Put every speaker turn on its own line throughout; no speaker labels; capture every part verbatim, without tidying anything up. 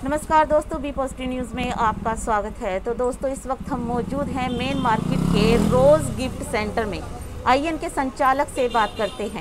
नमस्कार दोस्तों, B positive news में आपका स्वागत है। तो दोस्तों, इस वक्त हम मौजूद हैं मेन मार्केट के रोज़ गिफ्ट सेंटर में। आइए इनके संचालक से बात करते हैं।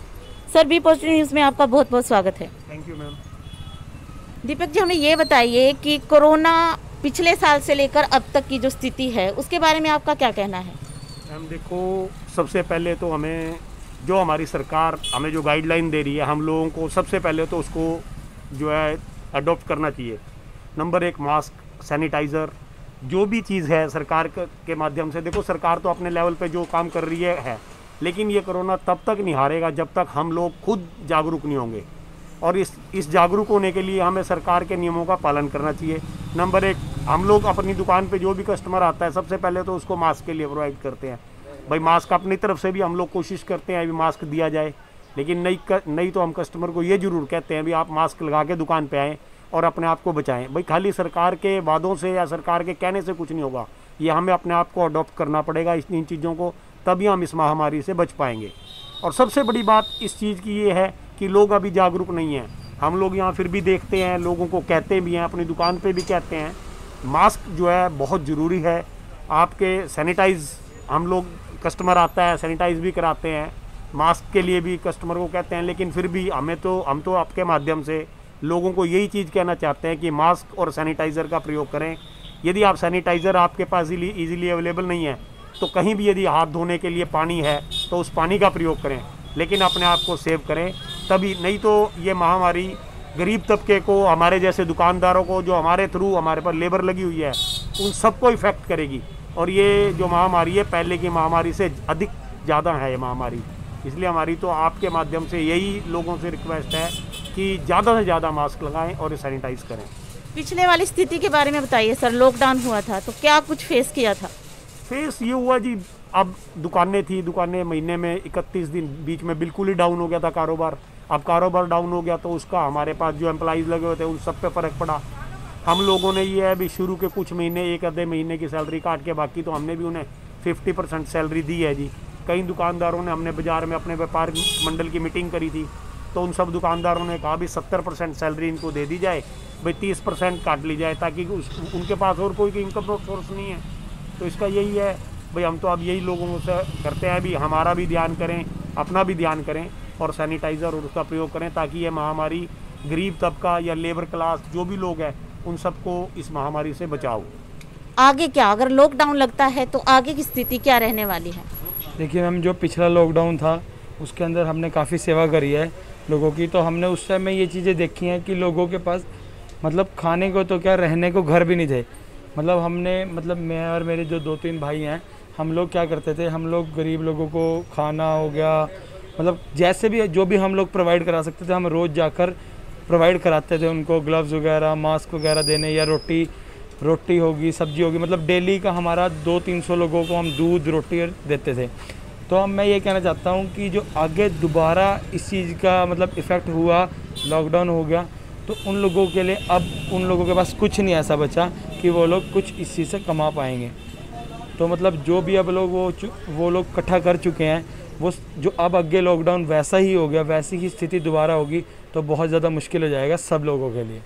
सर, बी पॉजिटिव न्यूज़ में आपका बहुत बहुत स्वागत है।
Thank you ma'am.
Deepak ji, हमें ये बताइए कि कोरोना पिछले साल से लेकर अब तक की जो स्थिति है उसके बारे में आपका क्या कहना है?
मैम देखो, सबसे पहले तो हमें जो हमारी सरकार हमें जो गाइडलाइन दे रही है, हम लोगों को सबसे पहले तो उसको जो है अडॉप्ट करना चाहिए। नंबर एक, मास्क, सैनिटाइज़र, जो भी चीज़ है सरकार के माध्यम से। देखो, सरकार तो अपने लेवल पे जो काम कर रही है है लेकिन ये कोरोना तब तक नहीं हारेगा जब तक हम लोग खुद जागरूक नहीं होंगे। और इस इस जागरूक होने के लिए हमें सरकार के नियमों का पालन करना चाहिए। नंबर एक, हम लोग अपनी दुकान पे जो भी कस्टमर आता है सबसे पहले तो उसको मास्क के लिए प्रोवाइड करते हैं। भाई, मास्क अपनी तरफ से भी हम लोग कोशिश करते हैं अभी मास्क दिया जाए, लेकिन नहीं कर, नहीं तो हम कस्टमर को ये ज़रूर कहते हैं भी आप मास्क लगा के दुकान पे आएँ और अपने आप को बचाएं। भाई, खाली सरकार के वादों से या सरकार के कहने से कुछ नहीं होगा। ये हमें अपने आप को अडॉप्ट करना पड़ेगा इस इन चीज़ों को, तभी हम इस महामारी से बच पाएंगे। और सबसे बड़ी बात इस चीज़ की ये है कि लोग अभी जागरूक नहीं हैं। हम लोग यहाँ फिर भी देखते हैं, लोगों को कहते भी हैं, अपनी दुकान पे भी कहते हैं, मास्क जो है बहुत ज़रूरी है। आपके सैनिटाइज़, हम लोग कस्टमर आता है सैनिटाइज़ भी कराते हैं, मास्क के लिए भी कस्टमर को कहते हैं। लेकिन फिर भी हमें तो हम तो आपके माध्यम से लोगों को यही चीज़ कहना चाहते हैं कि मास्क और सैनिटाइज़र का प्रयोग करें। यदि आप सैनिटाइज़र आपके पास ईज़िली अवेलेबल नहीं है तो कहीं भी यदि हाथ धोने के लिए पानी है तो उस पानी का प्रयोग करें, लेकिन अपने आप को सेव करें तभी। नहीं तो ये महामारी गरीब तबके को, हमारे जैसे दुकानदारों को, जो हमारे थ्रू हमारे पर लेबर लगी हुई है, उन सबको इफ़ेक्ट करेगी। और ये जो महामारी है पहले की महामारी से अधिक ज़्यादा है ये महामारी। इसलिए हमारी तो आपके माध्यम से यही लोगों से रिक्वेस्ट है कि ज़्यादा से ज़्यादा मास्क लगाएं और सैनिटाइज़ करें।
पिछले वाली स्थिति के बारे में बताइए सर। लॉकडाउन हुआ था तो क्या कुछ फेस किया था?
फेस ये हुआ जी, अब दुकानें थी, दुकानें महीने में इकतीस दिन बीच में बिल्कुल ही डाउन हो गया था कारोबार। अब कारोबार डाउन हो गया तो उसका हमारे पास जो एम्प्लॉइज़ लगे हुए थे उन सब पे फ़र्क पड़ा। हम लोगों ने ये है भी शुरू के कुछ महीने, एक आधे महीने की सैलरी काट के, बाकी तो हमने भी उन्हें फिफ्टी परसेंट सैलरी दी है जी। कई दुकानदारों ने, हमने बाज़ार में अपने व्यापार मंडल की मीटिंग करी थी तो उन सब दुकानदारों ने कहा भी सत्तर परसेंट सैलरी इनको दे दी जाए, भाई तीस परसेंट काट ली जाए, ताकि उस उनके पास और कोई इनकम सोर्स नहीं है। तो इसका यही है भाई, हम तो अब यही लोगों से करते हैं भी हमारा भी ध्यान करें, अपना भी ध्यान करें और सैनिटाइज़र और उसका प्रयोग करें, ताकि ये महामारी गरीब तबका या लेबर क्लास जो भी लोग हैं उन सबको इस महामारी से बचाओ।
आगे क्या, अगर लॉकडाउन लगता है तो आगे की स्थिति क्या रहने वाली है?
देखिए मैम, जो पिछला लॉकडाउन था उसके अंदर हमने काफ़ी सेवा करी है लोगों की। तो हमने उस समय ये चीज़ें देखी हैं कि लोगों के पास मतलब खाने को तो क्या, रहने को घर भी नहीं थे। मतलब हमने मतलब मैं और मेरे जो दो तीन भाई हैं, हम लोग क्या करते थे, हम लोग गरीब लोगों को खाना हो गया, मतलब जैसे भी जो भी हम लोग प्रोवाइड करा सकते थे हम रोज़ जाकर प्रोवाइड कराते थे उनको। ग्लव्स वगैरह, मास्क वगैरह देने, या रोटी रोटी होगी, सब्जी होगी, मतलब डेली का हमारा दो तीन सौ लोगों को हम दूध रोटी देते थे। तो अब मैं ये कहना चाहता हूँ कि जो आगे दोबारा इस चीज़ का मतलब इफ़ेक्ट हुआ, लॉकडाउन हो गया, तो उन लोगों के लिए अब उन लोगों के पास कुछ नहीं ऐसा बचा कि वो लोग कुछ इस चीज़ से कमा पाएंगे। तो मतलब जो भी अब लोग वो वो लोग इकट्ठा कर चुके हैं, वो जो अब आगे लॉकडाउन वैसा ही हो गया, वैसी ही स्थिति दोबारा होगी तो बहुत ज़्यादा मुश्किल हो जाएगा सब लोगों के लिए।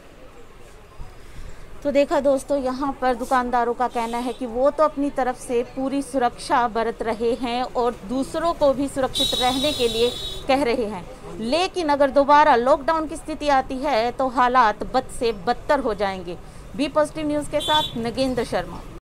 तो देखा दोस्तों, यहाँ पर दुकानदारों का कहना है कि वो तो अपनी तरफ से पूरी सुरक्षा बरत रहे हैं और दूसरों को भी सुरक्षित रहने के लिए कह रहे हैं, लेकिन अगर दोबारा लॉकडाउन की स्थिति आती है तो हालात बद से बदतर हो जाएंगे। बी पॉजिटिव न्यूज़ के साथ नगेंद्र शर्मा।